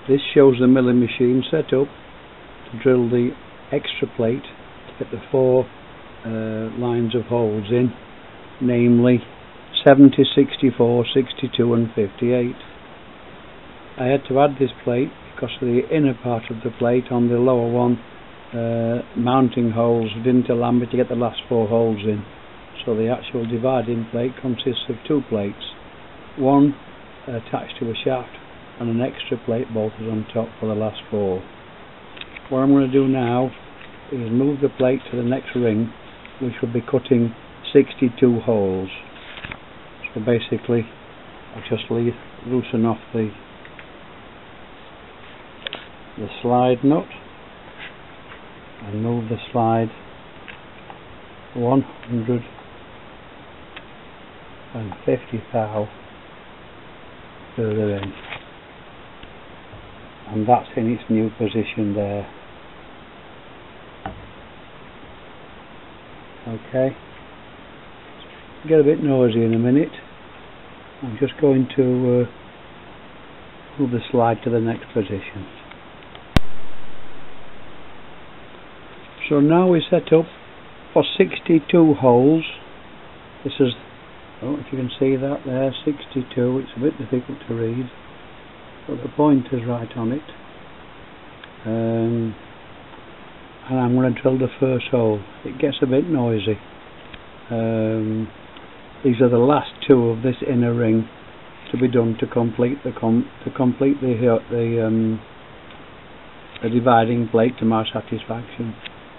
This shows the milling machine set up to drill the extra plate to get the 4 lines of holes in, namely 70, 64, 62 and 58. I had to add this plate because of the inner part of the plate on the lower one. Mounting holes didn't allow me to get the last 4 holes in, so the actual dividing plate consists of 2 plates, one attached to a shaft and an extra plate bolted on top for the last 4. What I'm going to do now is move the plate to the next ring, which will be cutting 62 holes. So basically I'll just loosen off the slide nut and move the slide 150 thou further in, and that's in its new position there. Okay, get a bit noisy in a minute. I'm just going to move the slide to the next position. So now we're set up for 62 holes. This is, I don't know if you can see that there, 62. It's a bit difficult to read, but the pointer's right on it. And I'm going to drill the first hole. It gets a bit noisy. These are the last 2 of this inner ring to be done to complete the dividing plate to my satisfaction.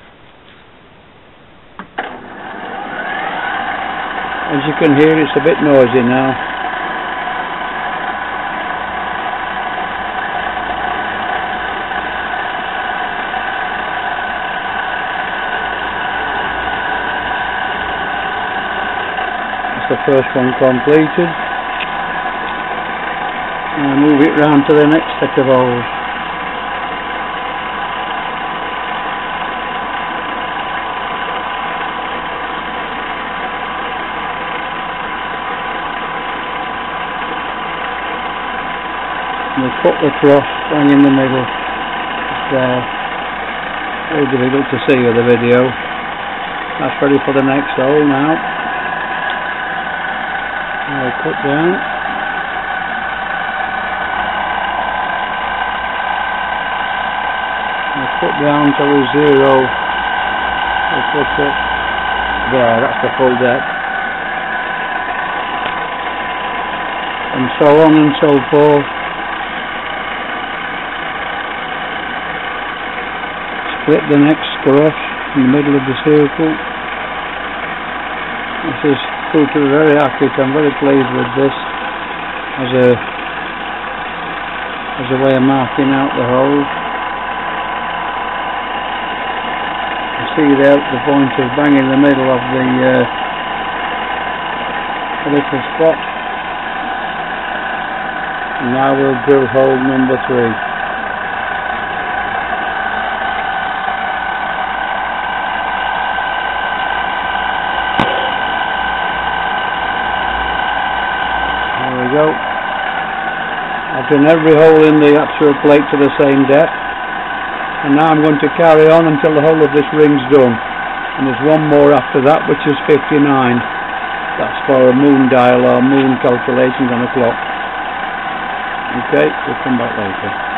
As you can hear, it's a bit noisy now. The first one completed, and I move it round to the next set of holes. And we put the cross bang in the middle. It's there. Very difficult to see with the video. That's ready for the next hole now. I'll cut down. I'll cut down till we 0. I'll put it there, that's the full depth. And so on and so forth. Split the next cross in the middle of the circle. This is very accurate. I'm very pleased with this as a way of marking out the hole. You see there the pointer bang in the middle of the little spot. And now we'll drill hole number 3. Go. I've done every hole in the actual plate to the same depth, and now I'm going to carry on until the whole of this ring's done, and there's one more after that, which is 59. That's for a moon dial or moon calculations on a clock. Okay, we'll come back later.